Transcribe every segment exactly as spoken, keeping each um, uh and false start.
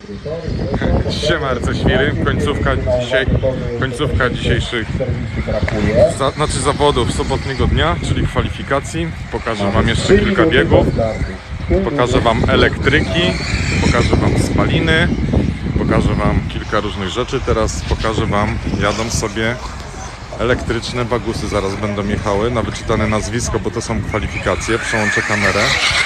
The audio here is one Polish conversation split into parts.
Siema Arceświry, końcówka dzisiaj, końcówka dzisiejszych za, znaczy zawodów sobotniego dnia, czyli kwalifikacji. Pokażę wam jeszcze kilka biegów, pokażę wam elektryki, pokażę wam spaliny, pokażę wam kilka różnych rzeczy. Teraz pokażę wam, jadą sobie elektryczne bagusy, zaraz będą jechały na wyczytane nazwisko, bo to są kwalifikacje. Przełączę kamerę.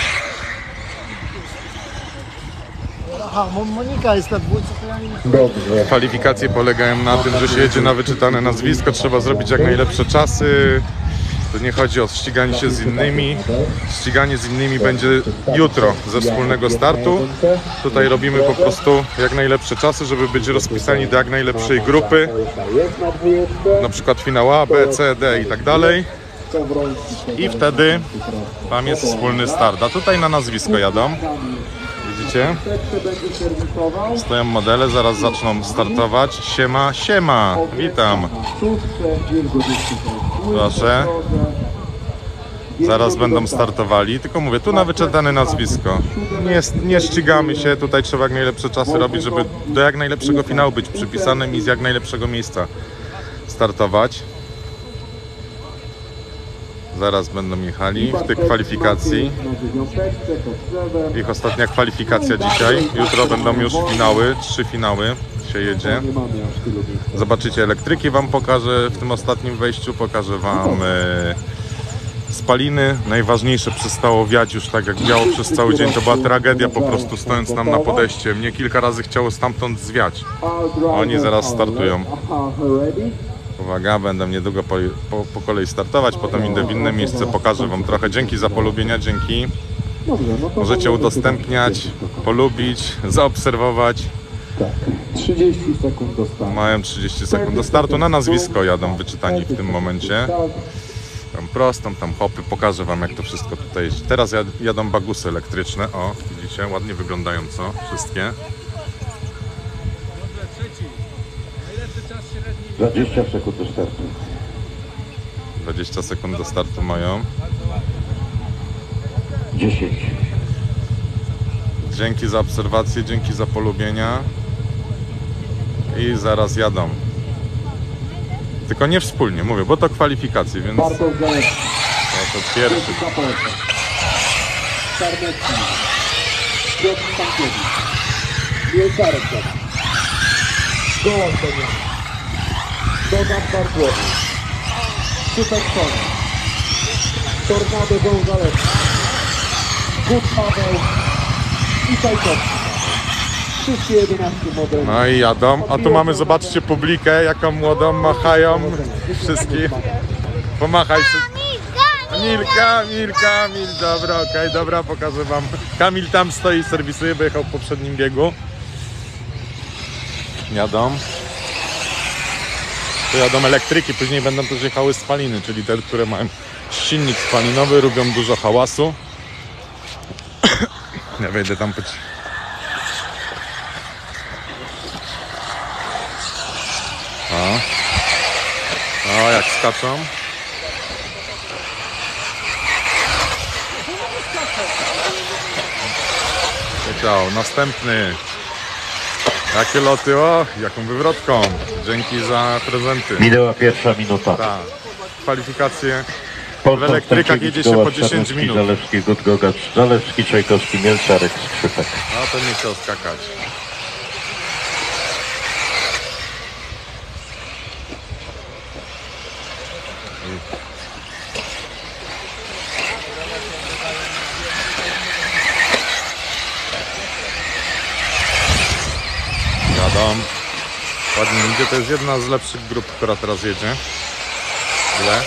Aha, Monika jest na dwójce, to ja nie... Dobrze. Kwalifikacje polegają na tym, że się jedzie na wyczytane nazwisko, trzeba zrobić jak najlepsze czasy. To nie chodzi o ściganie się z innymi. Ściganie z innymi będzie jutro ze wspólnego startu. Tutaj robimy po prostu jak najlepsze czasy, żeby być rozpisani do jak najlepszej grupy. Na przykład finał A, B, C, D i tak dalej. I wtedy tam jest wspólny start. A tutaj na nazwisko jadą. Widzicie? Stoją modele, zaraz zaczną startować. Siema, siema, witam. Proszę. Zaraz będą startowali, tylko mówię, tu na wyczytane nazwisko. Nie, nie ścigamy się, tutaj trzeba jak najlepsze czasy robić, żeby do jak najlepszego finału być przypisanym i z jak najlepszego miejsca startować. Zaraz będą jechali w tej kwalifikacji. Ich ostatnia kwalifikacja dzisiaj. Jutro będą już finały, trzy finały się jedzie. Zobaczycie elektryki, wam pokażę w tym ostatnim wejściu. Pokażę wam e, spaliny. Najważniejsze, przestało wiać już tak jak wiało przez cały dzień. To była tragedia po prostu, stojąc tam na podejście. Mnie kilka razy chciało stamtąd zwiać. Oni zaraz startują. Uwaga, będę niedługo po, po, po kolei startować, potem idę w inne miejsce, pokażę wam trochę. Dzięki za polubienia, dzięki. Możecie udostępniać, polubić, zaobserwować. trzydzieści sekund do startu. Mają trzydzieści sekund do startu. Na nazwisko jadą wyczytani w tym momencie. Tam prostą, tam hopy. Pokażę wam, jak to wszystko tutaj jeździ. Teraz jadą bagusy elektryczne. O, widzicie, ładnie wyglądają, co? Wszystkie. dwadzieścia sekund do startu. dwadzieścia sekund do startu mają. dziesięć. Dzięki za obserwację, dzięki za polubienia. I zaraz jadą. Tylko nie wspólnie, mówię, bo to kwalifikacje, więc... To, to pierwszy. Dodam Bartłowi. Super Sony. Tornado Gonzalez. Gut Paweł. I Czajkowski. Wszystkie jedenaście modeli. No i jadą. A tu mamy, zobaczcie, publikę, jaką młodą machają. Wszystkie. Pomachaj. Milka, Milka, Mil. Dobra, okej, okay, dobra, pokażę wam. Kamil tam stoi, serwisuje, bo jechał w poprzednim biegu. Jadą. Tu jadą elektryki, później będą też jechały spaliny, czyli te, które mają silnik spalinowy, robią dużo hałasu. Ja wejdę tam być. O. O, jak skaczą. Leciał, następny. Jakie loty, o, jaką wywrotką. Dzięki za prezenty. Minęła pierwsza minuta. Tak. Kwalifikacje w elektrykach jedzie się po dziesięć minut. Zalewski, Gutgogacz, Zalewski, Czajkowski, Mielczarek, Skrzypek. No to nie chciał skakać. Jadą. Ładnie idzie, to jest jedna z lepszych grup, która teraz jedzie. Ile?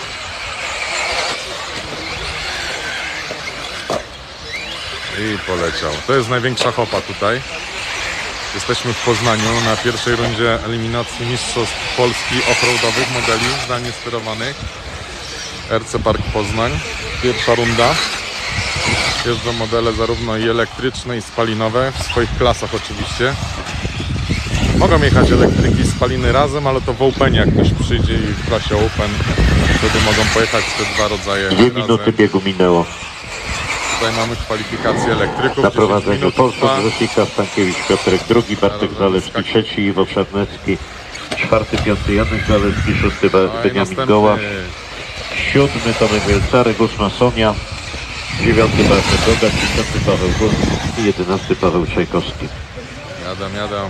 I poleciał. To jest największa hopa tutaj. Jesteśmy w Poznaniu na pierwszej rundzie eliminacji Mistrzostw Polski offroadowych modeli zdalnie sterowanych. R C Park Poznań. Pierwsza runda. Jeżdżą modele zarówno i elektryczne, i spalinowe, w swoich klasach oczywiście. Mogą jechać elektryki i spaliny razem, ale to w Openie, jak ktoś przyjdzie i w klasie Open, wtedy mogą pojechać te dwa rodzaje Dwie razem. minuty biegu minęło. Tutaj mamy kwalifikację elektryków. Na dziesięć prowadzeniu minut Polsat trwa. Wrzosika, Stankiewicz, Piotrek drugi, Bartek Zalewski trzeci, Iwo Czarnecki czwarty, piąty Janek Zalewski, szósty No i Beniamin następny Goła, siódmy Tomek Wielcarek, ósma Sonia, dziewiąty Bartek Goga, dziesiąty Paweł Górski i jedenasty Paweł Czajkowski. Jadam, jadam.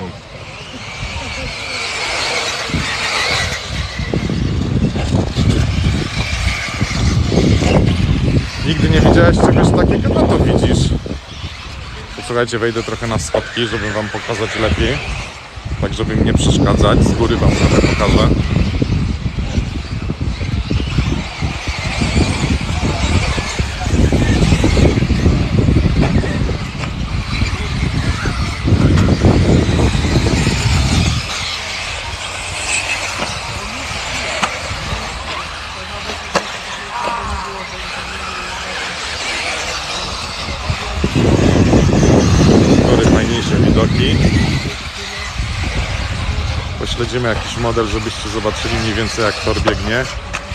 Nigdy nie widziałeś czegoś takiego? No to widzisz. Posłuchajcie, wejdę trochę na schodki, żeby wam pokazać lepiej. Tak, żeby mi nie przeszkadzać. Z góry wam trochę pokażę. Fajniejsze widoki. Pośledzimy jakiś model, żebyście zobaczyli mniej więcej, jak tor biegnie.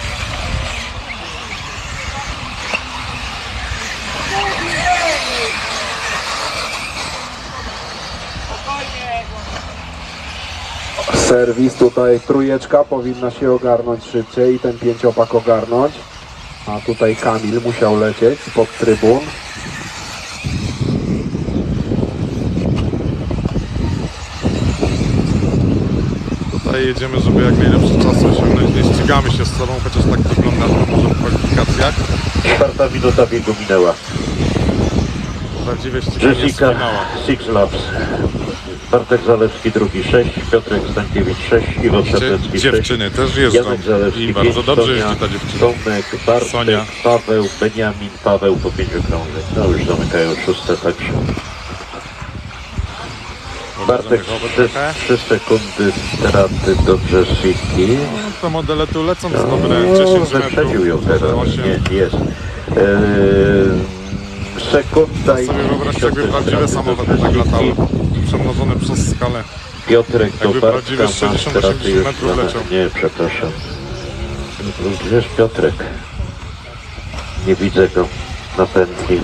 Serwis tutaj trójeczka powinna się ogarnąć szybciej i ten pięciopak ogarnąć. A tutaj Kamil musiał lecieć spod trybun. Tutaj jedziemy, żeby jak najlepszy czas osiągnąć. Nie ścigamy się z sobą, chociaż tak wygląda to może w kwalifikacjach. Czwarta minuta biegu minęła. Prawdziwie ściganie jest Jessica finała. Six Laps. Bartek Zalewski drugi sześć, Piotrek Stankiewicz sześć, Iwo Czarnecki sześć, Dziewczyny też jeżdżą Janek Zalewski i bardzo pięć, dobrze Sonia, jeździ ta dziewczyna. Tomek, Bartek, Sonia. Paweł, Beniamin, Paweł po pięciu krążek. No już zamykają szóste, także Bartek trzy sekundy straty do Jessiki. No, to modele tu lecą z dobre No, dziesięć wyprzedził ją metrów. teraz, osiem. nie, jest. Eee, sekunda To i sobie wyobraźcie, jakby dziesiąte prawdziwe straty do samochody tak latały, Jessiki. przemnożone przez skalę. Piotrek do Jakby Bartka prawdziwy na sześćdziesiąt straty osiemdziesiąt już metrów dwa- leciał. Nie, przepraszam. Gdzie jest Piotrek? Nie widzę go na pętli.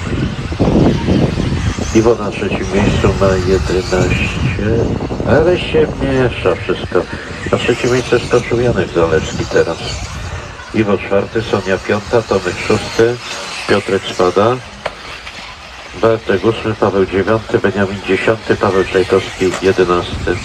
Iwo na trzecim miejscu ma jedenaście, ale się miesza wszystko. Na trzecie miejsce skoczył Janek Zalewski teraz. Iwo czwarty, Sonia piąta, Tomek szósty, Piotrek spada. Bartek ósmy, Paweł dziewiąty, Beniamin dziesiąty, Paweł Czajkowski jedenasty.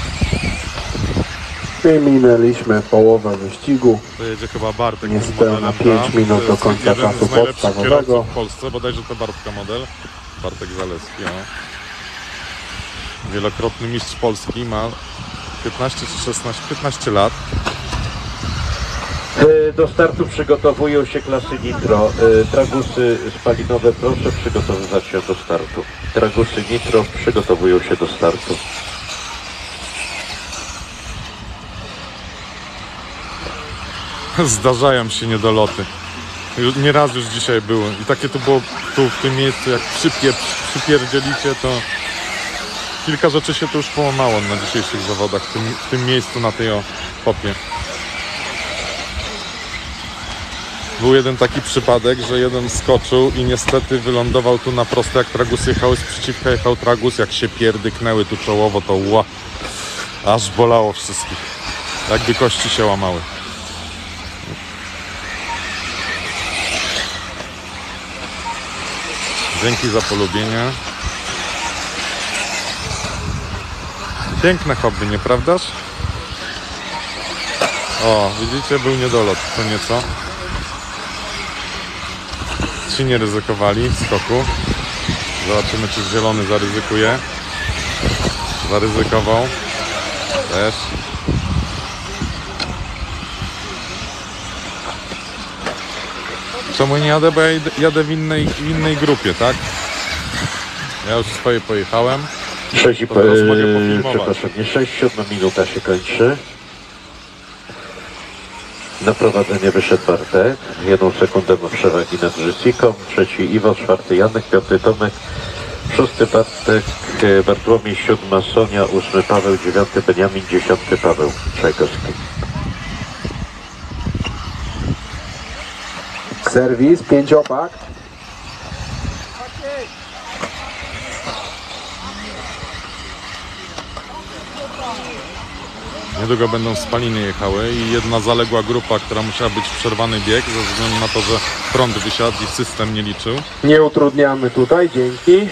I minęliśmy połowę wyścigu. To jedzie chyba Bartek. Niespełna z modelem pięć tam. minut To do jest końca jeden czasu z najlepszych podstawowego. kierowców w Polsce, bodajże to Bartka model. Bartek Zalewski, o. Wielokrotny mistrz Polski, ma piętnaście czy szesnaście, piętnaście lat. E, Do startu przygotowują się klasy nitro. E, Tragusy spalinowe, proszę przygotowywać się do startu. Tragusy nitro przygotowują się do startu. Zdarzają się niedoloty. Już- Nieraz już dzisiaj było. I takie to było tu w tym miejscu, jak przypie, przypierdzielicie, to kilka rzeczy się tu już połamało na dzisiejszych zawodach, w tym, w tym miejscu, na tej o popie. Był jeden taki przypadek, że jeden skoczył i niestety wylądował tu na prosto, jak tragusy jechały, sprzeciwka jechał tragus, jak się pierdyknęły tu czołowo, to ła, aż bolało wszystkich. Jakby kości się łamały. Dzięki za polubienie. Piękne hobby, nieprawdaż? O, widzicie, był niedolot, co nieco. Ci nie ryzykowali skoku. Zobaczymy, czy zielony zaryzykuje. Zaryzykował. Też. Czemu nie jadę? Bo ja idę- jadę w innej, w innej grupie, tak? Ja już swoje pojechałem. sześć, To teraz mogę pofilmować. przepraszam, nie sześć, siódma minuta się kończy. Na prowadzenie wyszedł Bartek. Jedną sekundę ma przewagi nad Jessiką. Trzeci Iwo, czwarty Janek, piąty Tomek, szósty Bartek, e, Bartłomiej, siódma Sonia, ósmy Paweł, dziewiąty Beniamin, dziesiąty Paweł Czajkowski. Serwis, pięciopak. Niedługo będą spaliny jechały i jedna zaległa grupa, która musiała być przerwany bieg ze względu na to, że prąd wysiadł i system nie liczył. Nie utrudniamy tutaj, dzięki.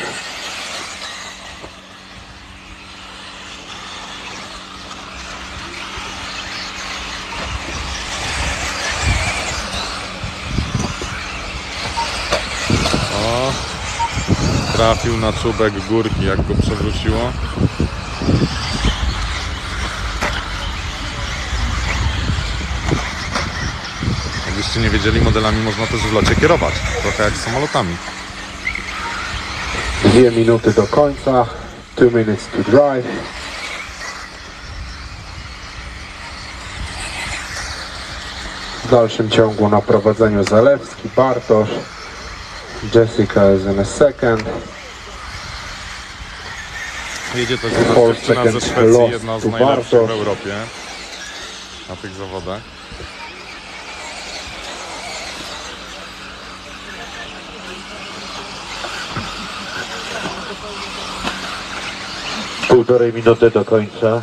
O, trafił na czubek górki, jak go przewróciło. Jakbyście nie wiedzieli, modelami można też w locie kierować, trochę jak samolotami. Dwie minuty do końca. Two minutes to drive. W dalszym ciągu na prowadzeniu Zalewski, Bartosz, Jessica is in a second. Jedzie też jedna Four dziewczyna ze seconds Szwecji, lost jedna z to najlepszych w Bartosz. Europie na tych zawodach. Półtorej minuty do końca.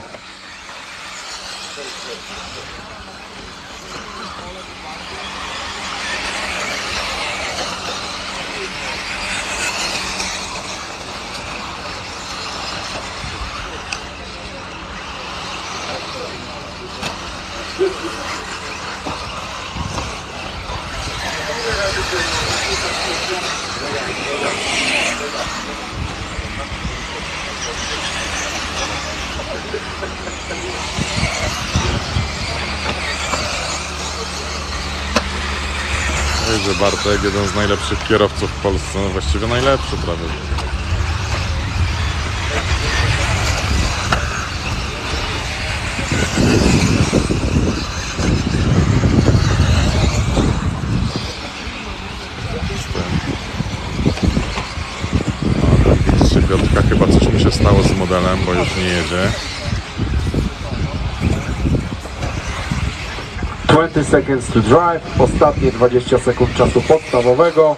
Jedzie Bartek, jeden z najlepszych kierowców w Polsce, no właściwie najlepszy prawie. No, jak widzicie, Piotrka, chyba coś mu się stało z modelem, bo już nie jedzie. twenty seconds to drive. Ostatnie dwadzieścia sekund czasu podstawowego.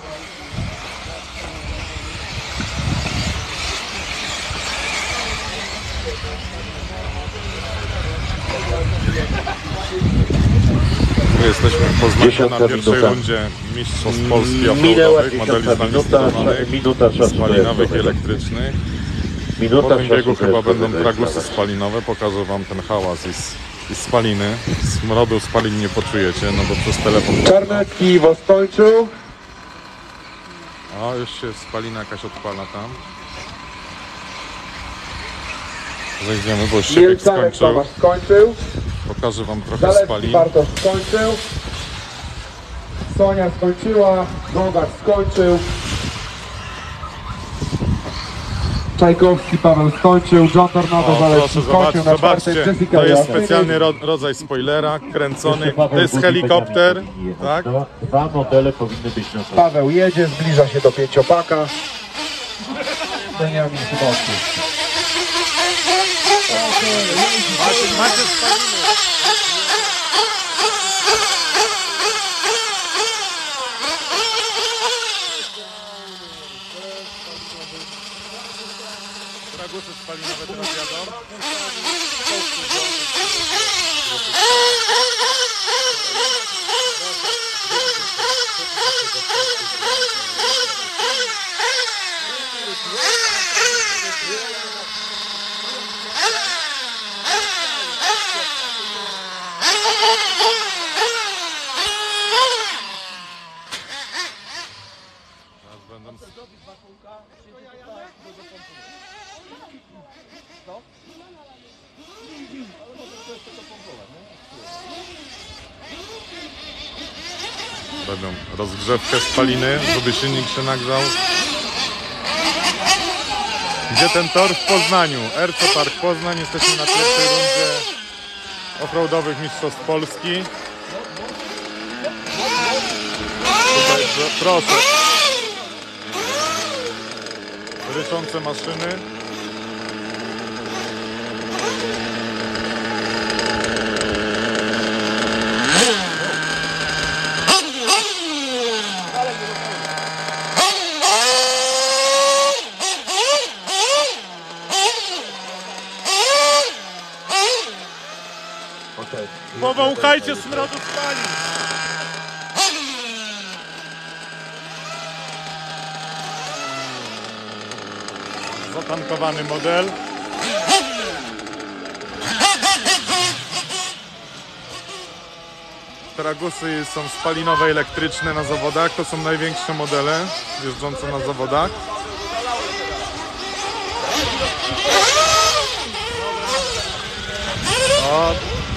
My jesteśmy w Poznaniu Dziesiąta na pierwszej minuta. rundzie Mistrzostw Polski Minęła offroadowych, modeli dziesiąta minuta, znamistowanych, minuta czasu spalinowych i dojazdowego. elektrycznych. Po Minuta tym biegu czasu chyba będą dojazdowego. tragusy spalinowe, pokażę wam ten hałas i, s- i spaliny. Smrodu spalin nie poczujecie, no bo przez telefon... Czarnecki skończył. O, już się spalina jakaś odpala tam. Zejdziemy, bo już się bieg Mielcarek skończył. Tomasz skończył. Pokażę wam trochę Zalewski spalin. Bartosz skończył. Sonia skończyła. Gogacz skończył. Czajkowski Paweł skończył. John Tornado O, Zalewski proszę, skończył. zobacz, Na czwartym zobaczcie, Jessica to jest Jasny. specjalny ro rodzaj spoilera, kręcony. Jeszcze Paweł To jest Budzik helikopter, powinien jechać. tak? Dwa, dwa modele powinny być na to. Paweł jedzie, zbliża się do pięciopaka. Beniamin Szybowski. Macie, macie spaliny. Tragusy spalinowe teraz jadą. Teraz będą... Robią rozgrzewkę spaliny, żeby silnik się nagrzał. Gdzie ten tor? W Poznaniu. R C Park Poznań. Jesteśmy na pierwszej rundzie offroadowych Mistrzostw Polski. Tutaj, pro- proszę. Ryczące maszyny. Powąchajcie smrodu spalin. Zatankowany model. Tragusy są spalinowe, elektryczne na zawodach. To są największe modele jeżdżące na zawodach. O.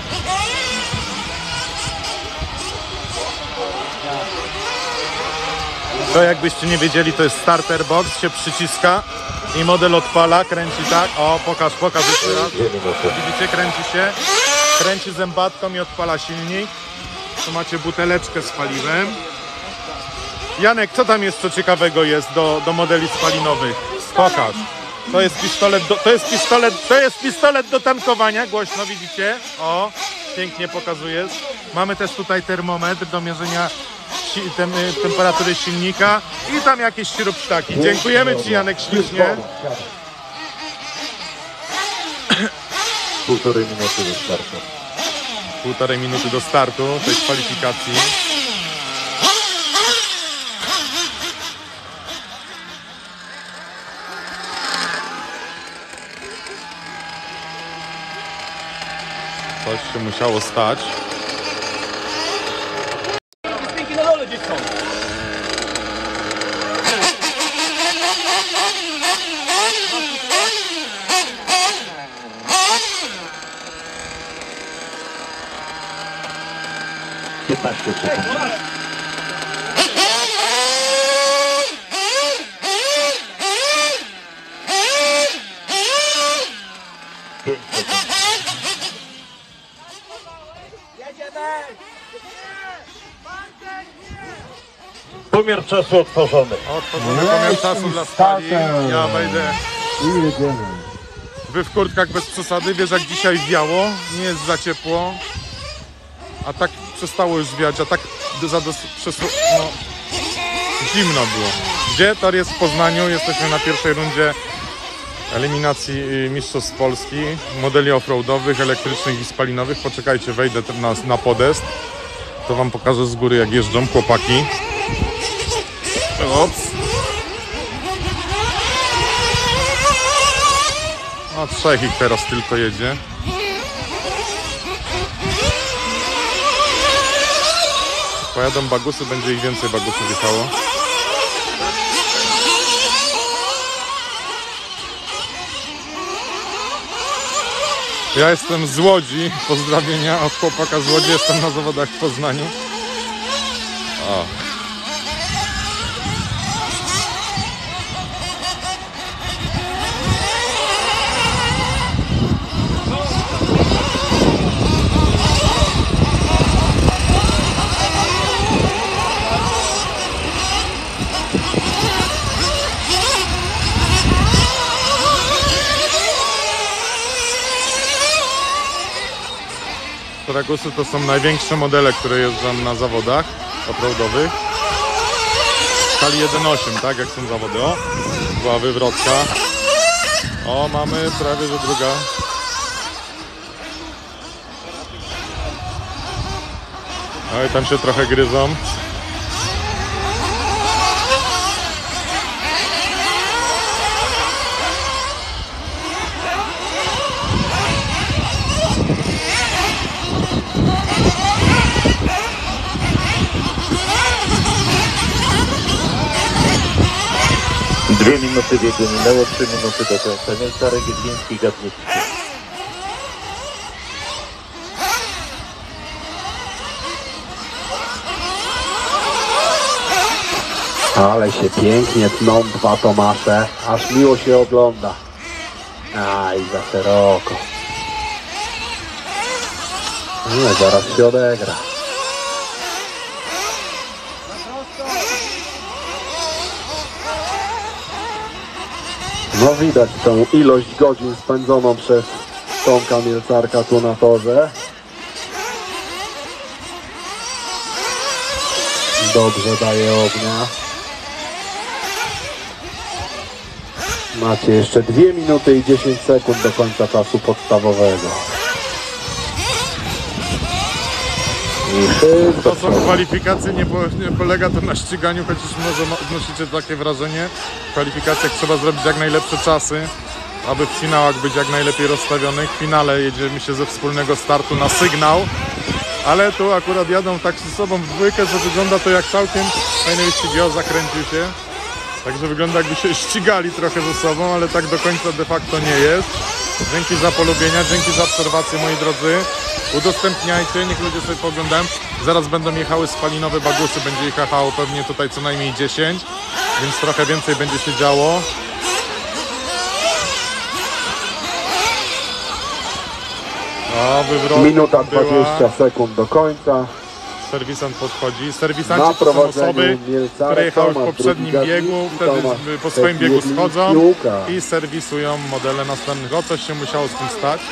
To jakbyście nie wiedzieli, to jest starter box, się przyciska i model odpala, kręci tak. O, pokaż, pokaż jeszcze raz. Widzicie, kręci się, kręci zębatką i odpala silnik. Tu macie buteleczkę z paliwem. Janek, co tam jeszcze ciekawego jest do, do modeli spalinowych? Pokaż. To jest pistolet do, to jest pistolet, to jest pistolet do tankowania, głośno widzicie. O, pięknie pokazujesz. Mamy też tutaj termometr do mierzenia si, tem, temperatury silnika i tam jakieś śrubsztaki. Dziękujemy Ci, Janek, ślicznie. Półtorej minuty do startu. Półtorej minuty do startu tej kwalifikacji. Coś się musiało stać. piętnaście sekund. pięć sekund. Pomiar czasu otworzony. Otworzony pomiar czasu dla stali. Ja wejdę. I jedziemy. Wy w kurtkach bez przesady, wiesz jak dzisiaj wiało, nie jest za ciepło. A tak przestało już wiać, a tak za dos- przes- no, zimno było. Gdzie? Tor jest w Poznaniu, jesteśmy na pierwszej rundzie eliminacji mistrzostw Polski, modeli offroadowych, elektrycznych i spalinowych. Poczekajcie, wejdę na, na podest, to wam pokażę z góry jak jeżdżą chłopaki. Ops. No trzech ich teraz tylko jedzie. Pojadą bagusy, będzie ich więcej bagusów jechało. Ja jestem z Łodzi, pozdrowienia od chłopaka z Łodzi, jestem na zawodach w Poznaniu. O. Tragusy to są największe modele, które jeżdżą na zawodach offroadowych. W skali jeden osiem, tak jak są zawody. O, była wywrotka. O, mamy prawie że druga. No i tam się trochę gryzą. Dwie minuty biegu minęło, trzy minuty do końca. Mielcarek, Jedliński, Gadnicki. Ale się pięknie tną dwa Tomasze, aż miło się ogląda. Aj, za szeroko. No, zaraz się odegra. No widać tą ilość godzin spędzoną przez Tomka Mielcarka tu na torze. Dobrze daje ognia. Macie jeszcze dwie minuty i dziesięć sekund do końca czasu podstawowego. I szybko. To są kwalifikacje, nie, po, nie polega to na ściganiu, chociaż może ma- odnosicie takie wrażenie. W kwalifikacjach trzeba zrobić jak najlepsze czasy, aby w finałach być jak najlepiej rozstawionych. W finale jedziemy się ze wspólnego startu na sygnał, ale tu akurat jadą tak ze sobą w dwójkę, że wygląda to jak całkiem fajny wyścig. O, zakręcił się. Także wygląda jakby się ścigali trochę ze sobą, ale tak do końca de facto nie jest. Dzięki za polubienia, dzięki za obserwację, moi drodzy. Udostępniajcie, niech ludzie sobie pooglądają. Zaraz będą jechały spalinowe bagusy, będzie ich jechało pewnie tutaj co najmniej dziesięć, więc trochę więcej będzie się działo. O, wywrot Minuta była. dwadzieścia sekund do końca. Serwisant podchodzi. Na Serwisanci to są prowadzeniu osoby, Mielcarek, które jechały w Tomasz, poprzednim drugi biegu, Gawlicki, wtedy Tomasz, po swoim biegu Jedliński, schodzą Łukasz. i serwisują modele następnych. O, coś się musiało z tym stać.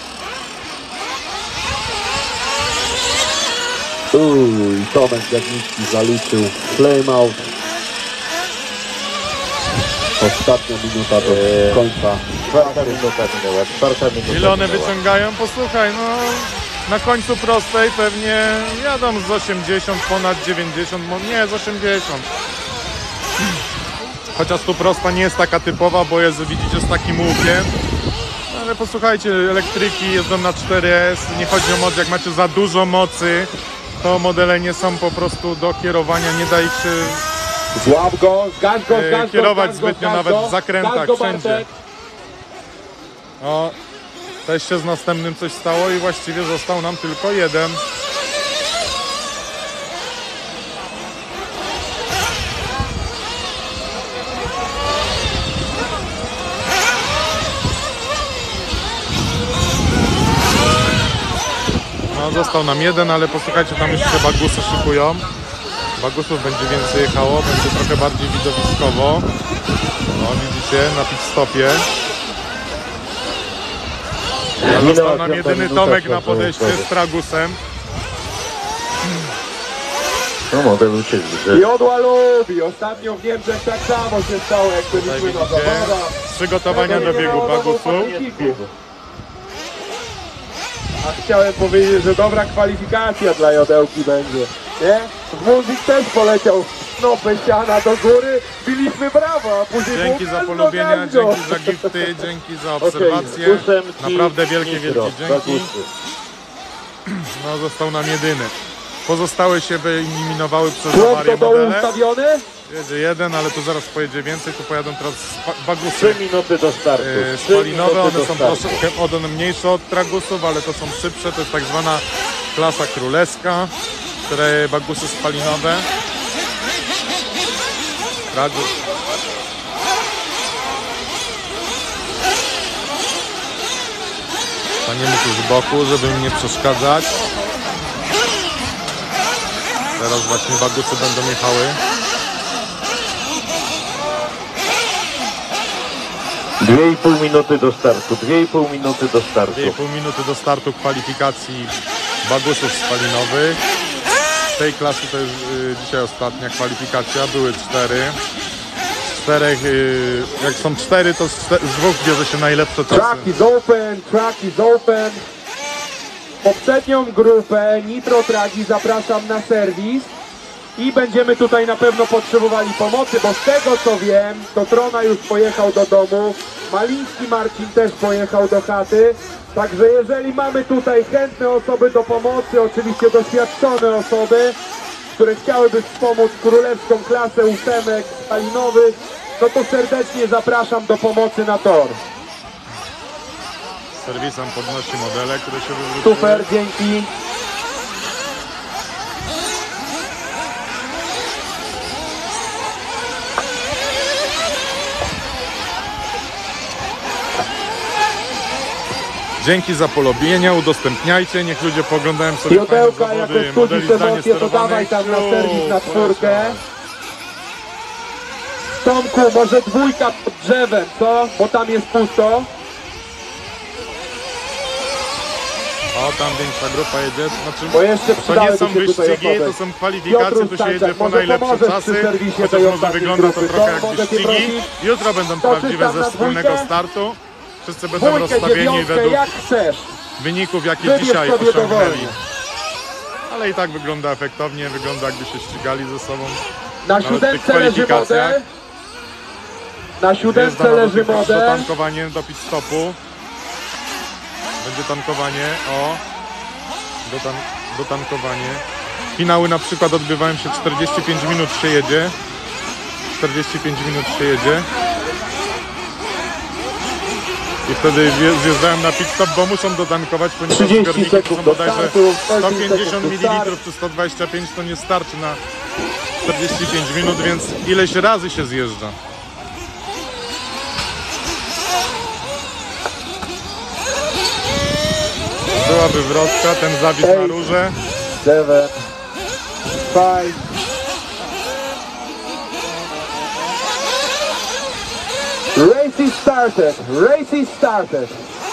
Uj, Tomek Jagnicki zaliczył flameout. Ostatnia minuta do Eee, końca. Czwarta minuta minęła, czwarta minuta Ile one minęła. wyciągają? Posłuchaj, no na końcu prostej pewnie jadą z osiemdziesiąt, ponad dziewięćdziesiąt, mo- nie, z osiemdziesiąt. Chociaż tu prosta nie jest taka typowa, bo jest, widzicie, z takim łukiem. Ale posłuchajcie, elektryki jeżdżą na cztery S, nie chodzi o moc, jak macie za dużo mocy, to modele nie są po prostu do kierowania, nie da ich się Złap go, zgaś go, e, zgaś go, kierować zgaś go, zbytnio, zgaś nawet go, w zakrętach, zgaś go, wszędzie. Bartek. O, też się z następnym coś stało i właściwie został nam tylko jeden. No, został nam jeden, ale posłuchajcie, tam już się bagusy szykują. Bagusów będzie więcej jechało, będzie trochę bardziej widowiskowo. No, widzicie, na pit stopie. A został nam jedyny Tomek na podejście z Tragusem. No model uciekł, widzę. Jodła lubi, ostatnio w Niemczech tak samo się stało, jak Tutaj byliśmy na widzicie zawodach. przygotowania do biegu bagusów. A chciałem powiedzieć, że dobra kwalifikacja dla Jodełki będzie, nie? Wózik też poleciał snopę siana do góry, biliśmy brawo, a później Dzięki było za gazdo, polubienia, gazdo. dzięki za gifty, dzięki za obserwację. Ósemki, Naprawdę wielkie, nitro, wielkie dzięki. bagusy. No, został nam jedyny. Pozostałe się wyeliminowały przez Chłop awarię do dołu modele. ustawiony? Jedzie jeden, ale tu zaraz pojedzie więcej. Tu pojadą teraz spa- bagusy Trzy minuty do startu. e, Trzy spalinowe. minuty One do są startu. troszeczkę one mniejsze od tragusów, ale to są szybsze. To jest tak zwana klasa królewska. Cztery bagusy spalinowe. Tragus. Staniemy tu z boku, żeby im nie przeszkadzać. Teraz właśnie bagusy będą jechały. Dwie i pół minuty do startu. Dwie i pół minuty do startu. dwie i pół minuty do startu kwalifikacji bagusów spalinowych. Z tej klasy to jest y, dzisiaj ostatnia kwalifikacja. Były cztery. Z czterech, y, jak są cztery, to z, czte- z dwóch bierze się najlepsze czasy. Track is open, track is open. Poprzednią grupę Nitro Tragi zapraszam na serwis i będziemy tutaj na pewno potrzebowali pomocy, bo z tego co wiem, to Trona już pojechał do domu, Maliński Marcin też pojechał do chaty, także jeżeli mamy tutaj chętne osoby do pomocy, oczywiście doświadczone osoby, które chciałyby wspomóc królewską klasę ósemek spalinowych, no to serdecznie zapraszam do pomocy na tor. Serwisem podnosi modele, które się wywróciły. Super, dzięki. Dzięki za polubienia, udostępniajcie, niech ludzie poglądają sobie Jodełka, fajne jak zawody, studzisz modeli zdalnie emocje, to dawaj sterowanych. tam na Ciu, serwis na czwórkę. poleciał. Tomku, może dwójka pod drzewem, co? Bo tam jest pusto. O, tam większa grupa jedzie. Znaczy, Bo jeszcze to nie przydałyby są się tutaj wyścigi, osoby. to są kwalifikacje, Piotruś tu się Stańczak, jedzie po może najlepsze pomożesz czasy. przy serwisie Chociaż tej może ostatniej wygląda to grupy. trochę To jak mogę cię wyścigi. prosić? Jutro będą To prawdziwe czytam ze na wspólnego dwójkę? startu. Wszyscy będą Dwójkę, rozstawieni dziewiątkę, według jak chcesz. wyników, jakie Wybierz dzisiaj sobie osiągnęli. dowolnie. Ale ale i tak wygląda efektownie, wygląda jakby się ścigali ze sobą. Na Nawet w tych siódemce leży kwalifikacjach. model. Na siódemce Wjeżdża na leży do, do model. tankowanie, do pit stopu. Będzie tankowanie, o. Do, tan do tankowanie. Finały na przykład odbywają się czterdzieści pięć minut się jedzie. czterdzieści pięć minut się jedzie. I wtedy wje- zjeżdżają na pit stop, bo muszą dotankować, ponieważ trzydzieści zbiorniki to są sekund do bodajże startu, sto pięćdziesiąt sekund do mililitrów czy sto dwadzieścia pięć, to nie starczy na czterdzieści pięć minut, więc ileś razy się zjeżdża. Była wywrotka, ten zawis na rurze. Seven, five, race is started, race is started.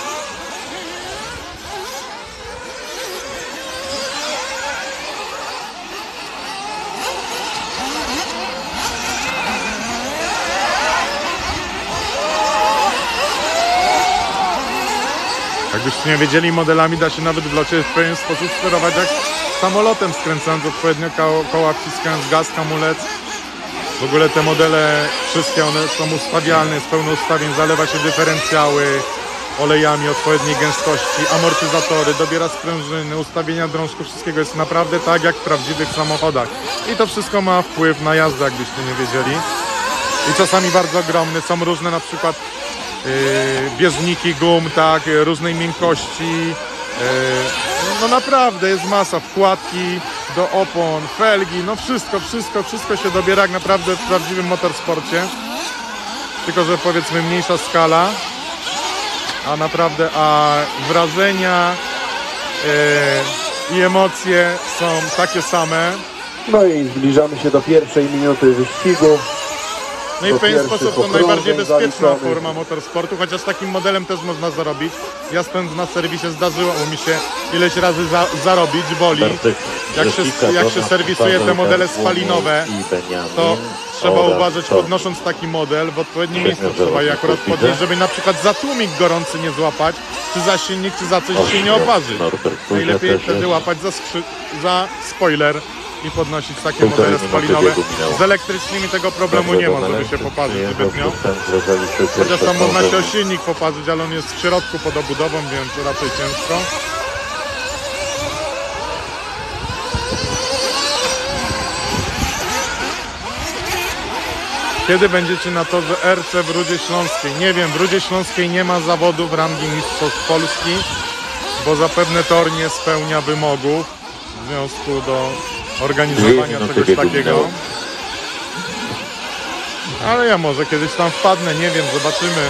Jakbyście nie wiedzieli, modelami da się nawet w locie w pewien sposób sterować jak samolotem, skręcając odpowiednio ko koła, wciskając gaz, hamulec. W ogóle te modele, wszystkie one są ustawialne, jest pełno ustawień, zalewa się dyferencjały olejami odpowiedniej gęstości, amortyzatory, dobiera sprężyny, ustawienia drążków, wszystkiego jest naprawdę tak jak w prawdziwych samochodach. I to wszystko ma wpływ na jazdę, jakbyście nie wiedzieli. I czasami bardzo ogromne, są różne na przykład yy, bieżniki gum, tak, yy, różnej miękkości. Yy, no naprawdę jest masa, wkładki do opon, felgi, no wszystko, wszystko, wszystko się dobiera jak naprawdę w prawdziwym motorsporcie. Tylko że powiedzmy mniejsza skala, a naprawdę, a wrażenia yy, i emocje są takie same. No i zbliżamy się do pierwszej minuty wyścigu. No i w pewien sposób to okrążeń najbardziej bezpieczna zaliczonych. forma motorsportu, chociaż takim modelem też można zarobić. Ja stąd na serwisie zdarzyło mi się ileś razy za, zarobić, boli. Jak się, jak się serwisuje te modele spalinowe, to trzeba uważać, podnosząc taki model, w odpowiednim miejscu trzeba je akurat podnieść, żeby na przykład za tłumik gorący nie złapać, czy za silnik, czy za coś się nie oparzyć. Najlepiej wtedy łapać za, skrzy- za spoiler i podnosić takie modele spalinowe. Z elektrycznymi tego problemu nie ma, żeby się poparzyć zbytnio. Chociaż tam można się o silnik poparzyć, ale on jest w środku pod obudową, więc raczej ciężko. Kiedy będziecie na torze R C w Rudzie Śląskiej? Nie wiem, w Rudzie Śląskiej nie ma zawodów rangi Mistrzostw Polski, bo zapewne tor nie spełnia wymogów w związku do organizowania czegoś takiego. Ale ja może kiedyś tam wpadnę, nie wiem, zobaczymy.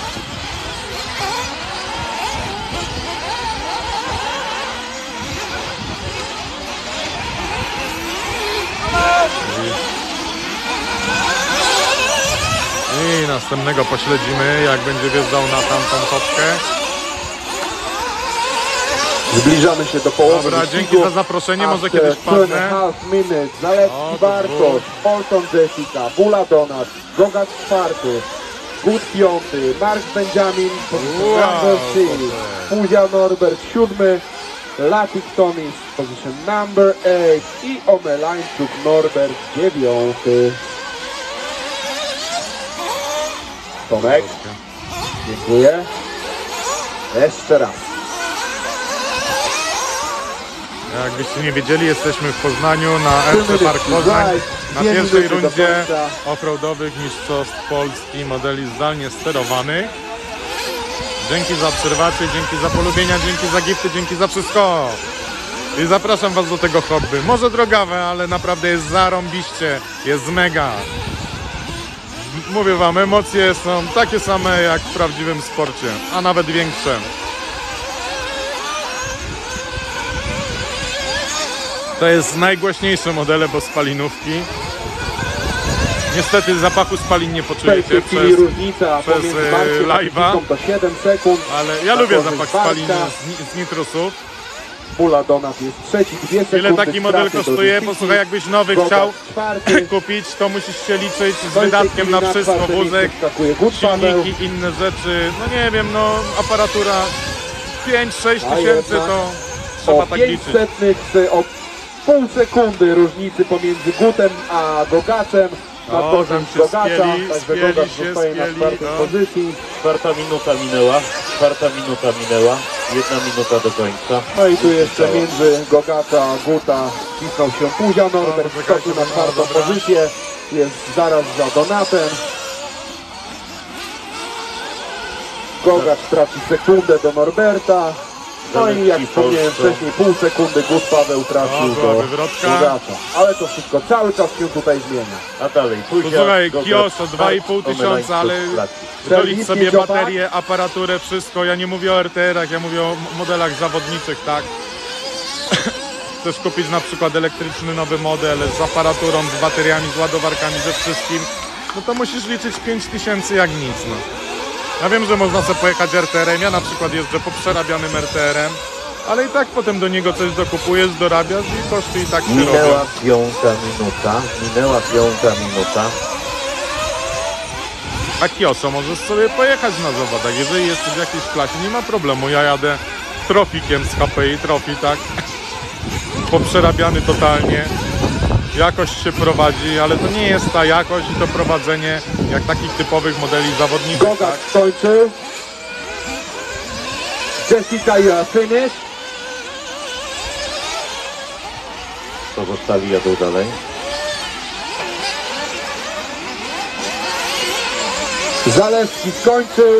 I następnego pośledzimy, jak będzie wjeżdżał na tamtą topkę. Zbliżamy się do połowy Dobra, wyścigu. dzięki za zaproszenie, może kiedyś After two and a wpadnę. half minutes, Zalewski O, to Bartosz, było. Olton Jessica, Bula Donat, Gogat czwarty, Gut piąty, Mark Benjamin, position Wow, number six, Boże. Puzia Norbert siódmy, Latik Tomis, position number eight i Omelańczuk Norbert dziewiąty. Tomek, dziękuję. Jeszcze raz. Jakbyście nie wiedzieli, jesteśmy w Poznaniu na F C Park Poznań na Dwie pierwszej minuty do rundzie końca. offroadowych mistrzostw Polski modeli zdalnie sterowanych. Dzięki za obserwację, dzięki za polubienia, dzięki za gifty, dzięki za wszystko. I zapraszam was do tego hobby. Może drogawe, ale naprawdę jest zarąbiście, jest mega. Mówię wam, emocje są takie same jak w prawdziwym sporcie, a nawet większe. To jest najgłośniejsze modele, bo spalinówki. Niestety zapachu spalin nie W poczujecie tej chwili przez, różnica przez, pomiędzy e, Markiem a live'a. Kibicą to siedem sekund. ale ja Na lubię korzyść zapach Bartka. spalin z, ni- z nitrusów. Bula Donat jest trzeci, dwie sekundy. Ile taki model straty do kosztuje? Jessica. Posłuchaj, jakbyś nowy Gogat chciał czwarty. kupić, to musisz się liczyć z No i w tej wydatkiem chwili na na wszystko, czwarte wózek, miejsce wskakuje Gut Paweł. silniki, inne rzeczy. No nie wiem, no aparatura pięć sześć A tysięcy jednak to trzeba O tak pięć liczyć. setnych, z- o pół sekundy różnicy pomiędzy Gutem a Gogaczem. Na O, korzyść tam się Gogacza, spieli, także spieli Gogacz się, zostaje na spieli, czwartej no. pozycji. Czwarta minuta minęła, czwarta minuta minęła, jedna minuta do końca. No i tu jeszcze między Gogacza a Guta cisnął się Puzia Norbert, Dobra, skoczył na czekajcie, czwartą dobra. pozycję, jest zaraz za Donatem. Gogacz traci sekundę do Norberta. No i jak wspomniałem wcześniej, pół sekundy Gut Paweł tracił O, była do wywrotka. Gogacza. Ale to wszystko cały czas się tutaj zmienia. A dalej, Puzia, Posłuchaj, Gogacz, Kioso, dwa i pół Omelańców, tysiąca, ale Flaki. dolicz sobie Serwis, pięciopak. baterię, aparaturę, wszystko. Ja nie mówię o R T R-ach, ja mówię o modelach zawodniczych, tak? Chcesz kupić na przykład elektryczny nowy model z aparaturą, z bateriami, z ładowarkami, ze wszystkim, no to musisz liczyć pięć tysięcy jak nic, no. Ja wiem, że można sobie pojechać R T R-em, ja na przykład jeżdżę po przerabianym R T R-em, ale i tak potem do niego coś dokupujesz, dorabiasz i koszty i tak się robią. Minęła piąta minuta, minęła piąta minuta. A Kioso możesz sobie pojechać na zawodach, jeżeli jesteś w jakiejś klasie, nie ma problemu, ja jadę trofikiem z H P I, trofi, tak, poprzerabiany totalnie, jakość się prowadzi, ale to nie jest ta jakość i to prowadzenie jak takich typowych modeli zawodniczych, Gogacz tak? skończył. Jessica, you are finished. Pozostali jadą dalej. Zalewski skończył.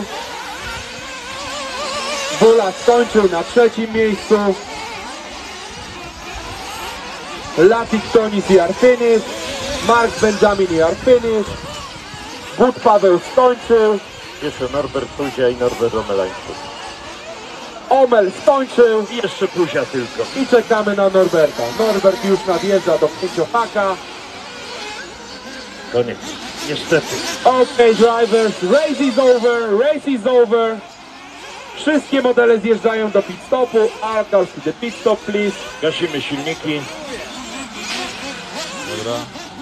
Bula skończył na trzecim miejscu. Latik Tonis you are finished. Mark Benjamin you are finished. Gut Paweł skończył. Jeszcze Norbert Puzia i Norbert Omelańców. Omel skończył. I jeszcze Puzia tylko. I czekamy na Norberta. Norbert już nadjeżdża do pięciohaka. Koniec. Niestety. Okay drivers, race is over, race is over. Wszystkie modele zjeżdżają do pit stopu. All cars to the pit stop please. Gasimy silniki. Dobra.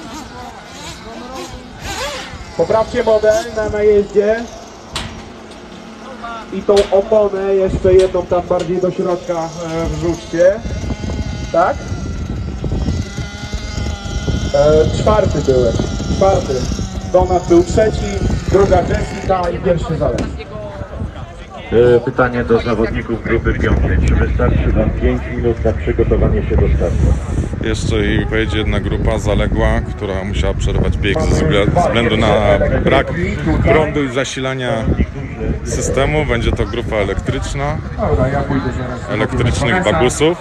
Poprawcie model na najeździe. I tą oponę jeszcze jedną tam bardziej do środka e, wrzućcie. Tak? E, czwarty byłeś. Czwarty. Donat był trzeci, druga Jessica i pierwszy Zalewski. E, Pytanie do zawodników grupy piątej. Czy wystarczy wam pięć minut na przygotowanie się do startu? Jeszcze i pojedzie jedna grupa zaległa, która musiała przerwać bieg ze względu na brak prądu i zasilania systemu. Będzie to grupa elektryczna, Dobra, ja pójdę zaraz. elektrycznych bagusów.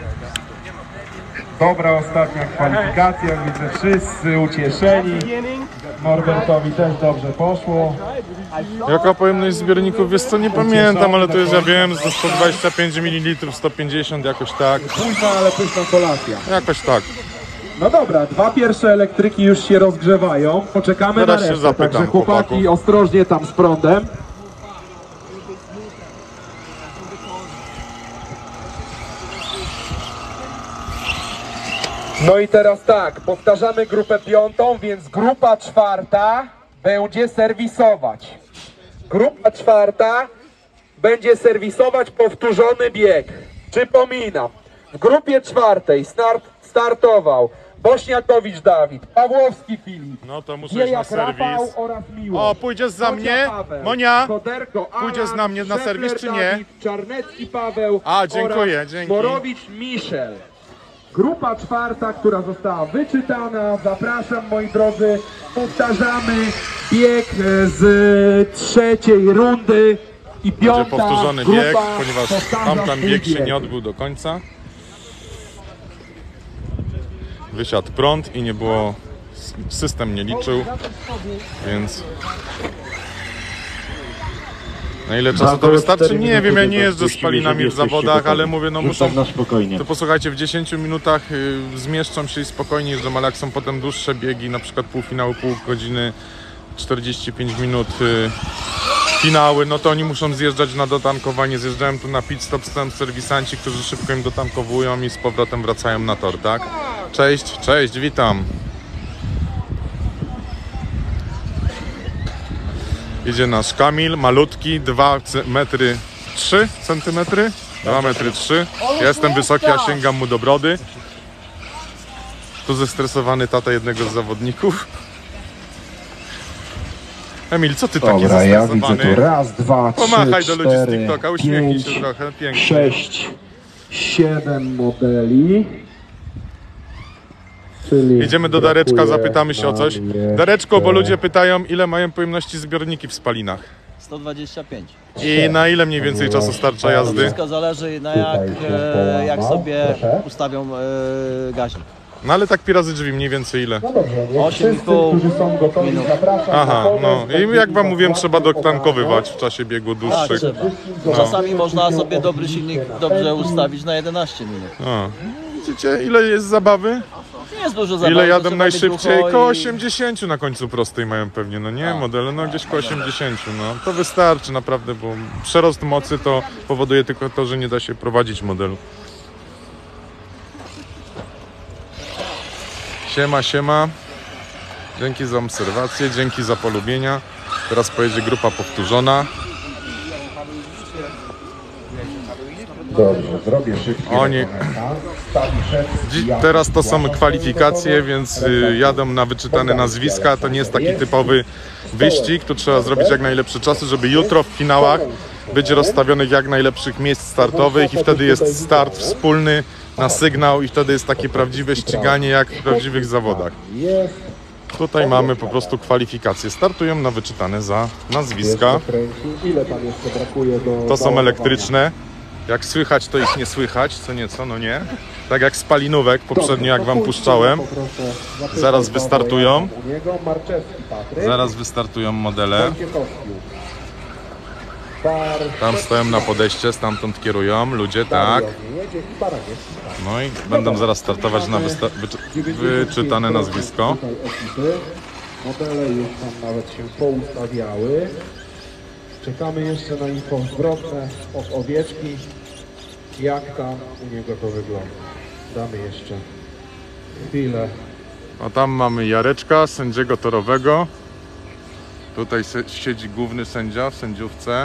Dobra ostatnia kwalifikacja, widzę wszyscy ucieszeni. Norbertowi też dobrze poszło. Jaka pojemność zbiorników? Wiesz co, nie pamiętam, ale to jest, ja wiem, że sto dwadzieścia pięć mililitrów, sto pięćdziesiąt, jakoś tak. Późna, ale pyszna kolacja. Jakoś tak. No dobra, dwa pierwsze elektryki już się rozgrzewają. Poczekamy Zaraz na się resztę, zapytam także chłopaki chłopaków. ostrożnie tam z prądem. No i teraz tak, powtarzamy grupę piątą, więc grupa czwarta będzie serwisować. Grupa czwarta będzie serwisować powtórzony bieg. Przypominam, w grupie czwartej start, startował Bośniakowicz Dawid, Pawłowski Filip, No to muszę iść na Wiejak serwis. Rafał oraz Miłosz. O, pójdziesz za Kocia mnie? Paweł, Monia? Koderko Alan, Pójdziesz na mnie na Szefler serwis, czy nie? Dawid, Czarnecki Paweł A, dziękuję, oraz dzięki. Borowicz Michel. Grupa czwarta, która została wyczytana. Zapraszam, moi drodzy. Powtarzamy bieg z trzeciej rundy i piąta Będzie powtórzony grupa bieg, ponieważ powtarza tamten swój bieg się nie odbył do końca. Wysiadł prąd i nie było, system nie liczył, więc na ile czasu to wystarczy? Nie wiem, ja nie jeżdżę z palinami w zawodach, ale mówię, no muszą, Tak na spokojnie. to posłuchajcie, w dziesięciu minutach y, zmieszczą się i spokojnie jeżdżą, ale jak są potem dłuższe biegi, na przykład półfinały, pół godziny, czterdzieści pięć minut, y, finały, no to oni muszą zjeżdżać na dotankowanie. Zjeżdżałem tu na pit stop, stąd serwisanci, którzy szybko im dotankowują i z powrotem wracają na tor, tak? Cześć, cześć, witam. Jedzie nasz Kamil, malutki, dwa metry trzy centymetry, dwa metry trzy. Ja jestem wysoki, a sięgam mu do brody. Tu zestresowany tata jednego z zawodników. Emil, co ty taki Dobra, ja widzę zestresowany? tu raz, dwa, trzy, Pomachaj do ludzi z cztery, TikToka, uśmiechnij pięć, się trochę, pięknie. sześć, siedem modeli. Czyli Jedziemy do Dareczka, brakuje zapytamy się o coś. nam jeszcze- Dareczko, bo ludzie pytają, ile mają pojemności zbiorniki w spalinach. sto dwadzieścia pięć. I na ile mniej więcej czasu starcza jazdy? Wszystko zależy na jak, e, jak sobie ustawią e, gaźnik. No ale tak pi razy drzwi, mniej więcej ile? No dobrze, niech osiem i wszyscy, pół którzy są gotowi, minut. zapraszam Aha, na no pomoc. i jak wam mówiłem, trzeba dotankowywać w czasie biegu Tak, dłuższych. trzeba. Czasami można sobie dobry silnik dobrze ustawić na jedenaście minut. O. Widzicie, ile jest zabawy? Nie jest dużo zabawy. Ile to jadą trzeba najszybciej? mieć ucho Koło i- osiemdziesiąt na końcu prostej mają pewnie, no nie? Modele, no gdzieś koło osiemdziesiąt, no. To wystarczy naprawdę, bo przerost mocy to powoduje tylko to, że nie da się prowadzić modelu. Siema, siema. Dzięki za obserwację, dzięki za polubienia. Teraz pojedzie grupa powtórzona. Dobrze, zrobię szybki Oni- rekonesans. Staniszew, Dzi- Jakub Teraz to są Błaszczak, kwalifikacje, więc y, jadą na wyczytane nazwiska. To nie jest taki typowy wyścig. Tu trzeba zrobić jak najlepsze czasy, żeby jutro w finałach być rozstawionych jak najlepszych miejsc startowych i wtedy jest start wspólny na sygnał i wtedy jest takie prawdziwe ściganie jak w prawdziwych zawodach. Jest, Tutaj mamy po prostu kwalifikacje. Startują na wyczytane za nazwiska. jeszcze kręci. Ile tam jeszcze brakuje do To są załadowania? elektryczne. Jak słychać, to ich nie słychać, co nieco, no nie. Tak jak spalinówek poprzednio, jak wam puszczałem. Poproszę zapytać Zaraz o wystartują. to, jak u niego. Marczewski Patryk. Zaraz wystartują modele. Wojciechowski. Bar- Tam stoją na podejście, stamtąd kierują ludzie, tak. Jedzie Baraniewski. No i będą zaraz startować na wysta- wyczy- wyczytane nazwisko. Tutaj ekipy. Modele już tam nawet się poustawiały. Czekamy jeszcze na info zwrotne od Owieczki. Jak tam u niego to wygląda. Damy jeszcze chwilę. A tam mamy Jareczka, sędziego torowego. Tutaj se- siedzi główny sędzia w sędziówce,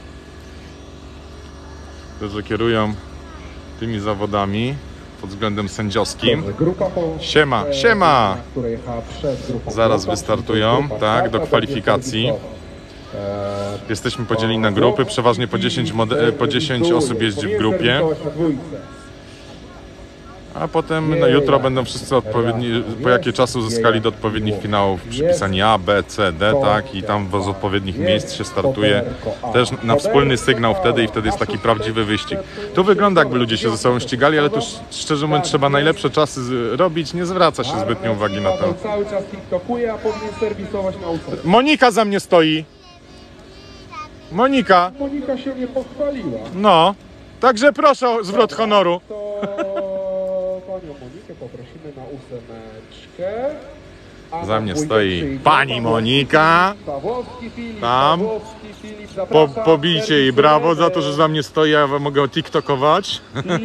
którzy kierują tymi zawodami pod względem sędziowskim. Dobrze, grupa po, Siema, e, siema! która jechała przed grupą. Zaraz Grupa, wystartują, grupa tak, do czwarta, kwalifikacji. będzie E, Jesteśmy podzieleni na grupy, przeważnie po dziesięć, mode- po dziesięć osób jeździ w grupie. A potem no, jutro będą wszyscy odpowiedni, po jakie czasu uzyskali do odpowiednich finałów przypisani A, B, C, D, tak? I tam z odpowiednich miejsc się startuje też na wspólny sygnał wtedy i wtedy jest taki prawdziwy wyścig. Tu wygląda jakby ludzie się ze sobą ścigali, ale tu szczerze mówiąc trzeba najlepsze czasy z- robić, nie zwraca się zbytnio uwagi na to. Cały czas tiktokuje, a powinien serwisować na ustęp. Monika za mnie stoi. Monika, Monika się nie pochwaliła. no. Także proszę o zwrot honoru. To panią Monikę poprosimy na ósemeczkę. A Za na mnie dwójkę stoi przyjdzie pani Pawłowski Monika. Filip, Pawłowski Filip, Tam. Pawłowski Filip, Po, zapraszam, pobijcie jej brawo za to, że za mnie stoi, a ja mogę tiktokować.